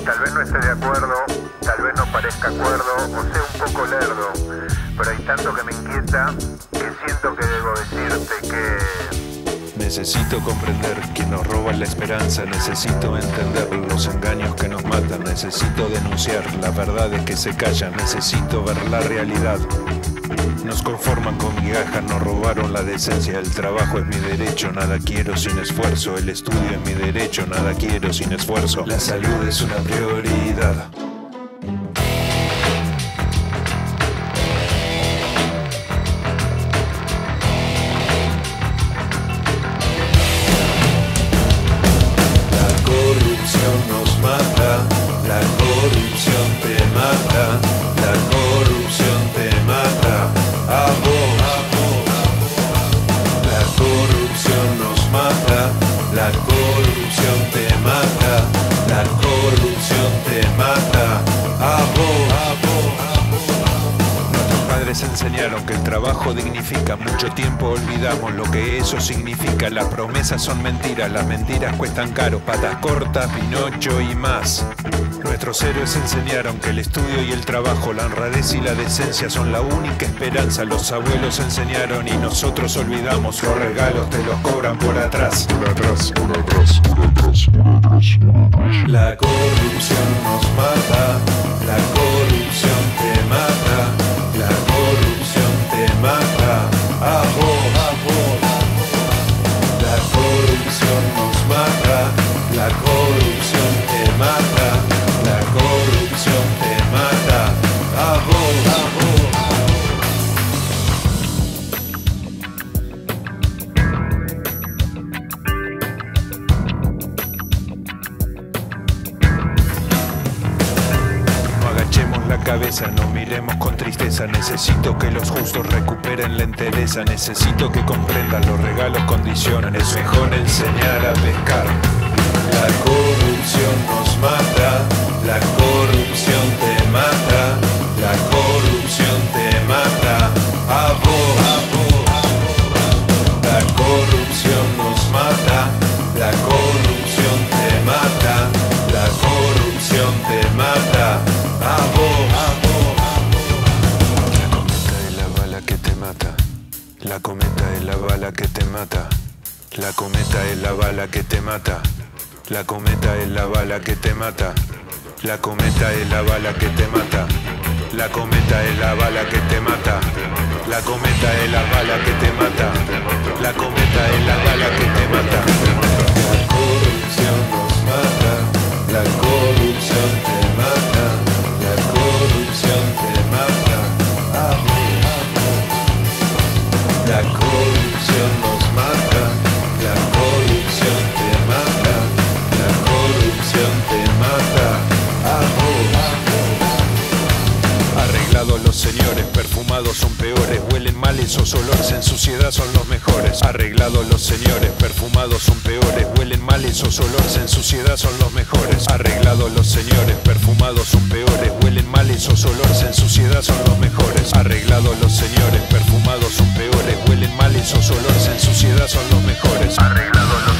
Tal vez no esté de acuerdo, tal vez no parezca acuerdo o sea un poco lerdo, pero hay tanto que me inquieta que siento que debo decirte que... Necesito comprender que nos roban la esperanza, necesito entender los engaños que nos matan, necesito denunciar las verdades que se callan, necesito ver la realidad. Nos conforman con migajas, nos robaron la decencia, el trabajo es mi derecho, nada quiero sin esfuerzo, el estudio es mi derecho, nada quiero sin esfuerzo, la salud es una prioridad. Nos mata, la corrupción te mata, la corrupción te mata, a vos. La corrupción nos mata, la corrupción te mata, la corrupción te mata, a vos. Nuestros padres enseñaron que el trabajo dignifica, mucho tiempo olvidamos lo que eso significa, las promesas son mentiras, las mentiras cuestan caro, patas cortas, Pinocho y más. Nuestros héroes enseñaron que el estudio y el trabajo, la honradez y la decencia son la única esperanza, los abuelos enseñaron y nosotros olvidamos, los regalos te los cobran por atrás. Por atrás, por atrás, por atrás, por atrás, por atrás. La corrupción nos mata, la corrupción te mata, la corrupción te mata, a vos. La corrupción nos mata, la corrupción te mata, la corrupción te mata, a vos. No agachemos la cabeza, no miremos con tristeza, necesito que los justos recuperen la entereza, necesito que comprendan los regalos condicionan, es mejor enseñar a pescar. La corrupción nos mata, la corrupción te mata, la corrupción te mata, a vos. La corrupción nos mata, la corrupción te mata, la corrupción te mata, a vos. La cometa es la bala que te mata, la cometa es la bala que te mata, la cometa es la bala que te mata. La cometa es la bala que te mata, la cometa es la bala que te mata, la cometa es la bala que te mata, la cometa es la bala que te mata, la cometa es la bala que te mata. La corrupción nos mata, la corrupción te mata, la corrupción te mata, a vos. La corrupción nos mata, la corrupción te mata, la corrupción te mata, a vos. Arreglados los señores, perfumados son peores, huelen mal esos olores, en suciedad son los mejores. Arreglados los señores, perfumados son peores, huelen mal esos olores, en suciedad son los mejores. Arreglados los señores, perfumados son peores, huelen mal esos olores, en suciedad son los mejores. Arreglados los señores, perfumados son peores, huelen mal esos olores, en suciedad son los mejores. Arreglados los